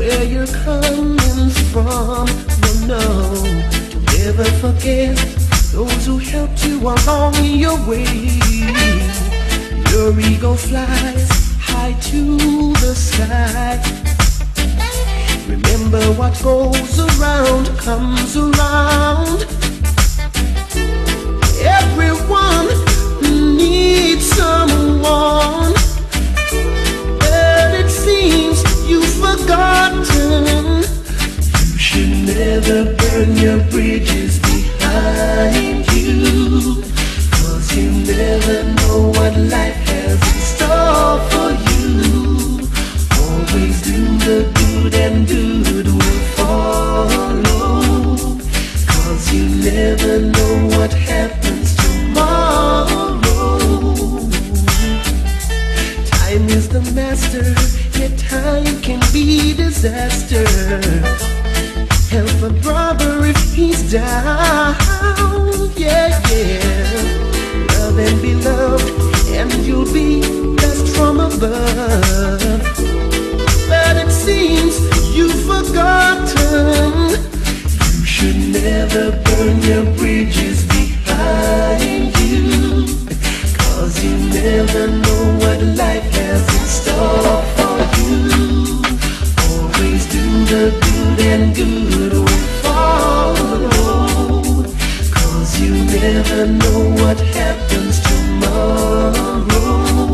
where you're coming from. No, no, don't ever forget those who helped you along your way. Your ego flies high to the sky. Remember what goes around comes around. Everyone needs someone, but it seems you've forgotten. You should never burn your bridges behind you, 'cause you never know what life has in store for you. Always do the good and good will follow, 'cause you never know what happens tomorrow. Time is the master, yet time can be disaster. Help a brother if he's down, yeah, yeah. Love and be loved, and you'll be blessed from above. But it seems you've forgotten. You should never burn your bridges behind you, 'cause you never know what life has in store for you. Always do the good and good will follow, 'cause you never know what happens tomorrow.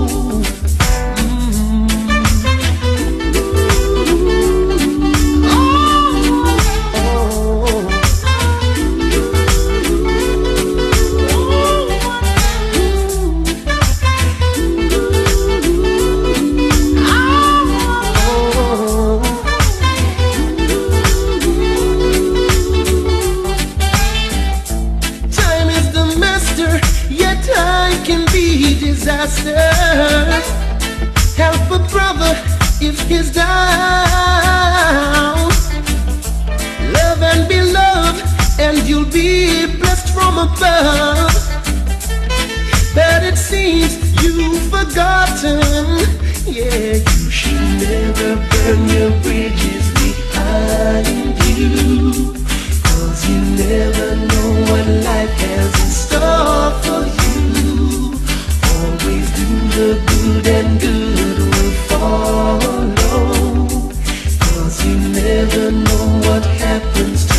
Help a brother if he's down. Love and be loved, and you'll be blessed from above. But it seems you've forgotten. Yeah, you should never burn your bridges behind you, 'cause you never know what life has in store for you. Always do the good and good will follow, 'cause you never know what happens to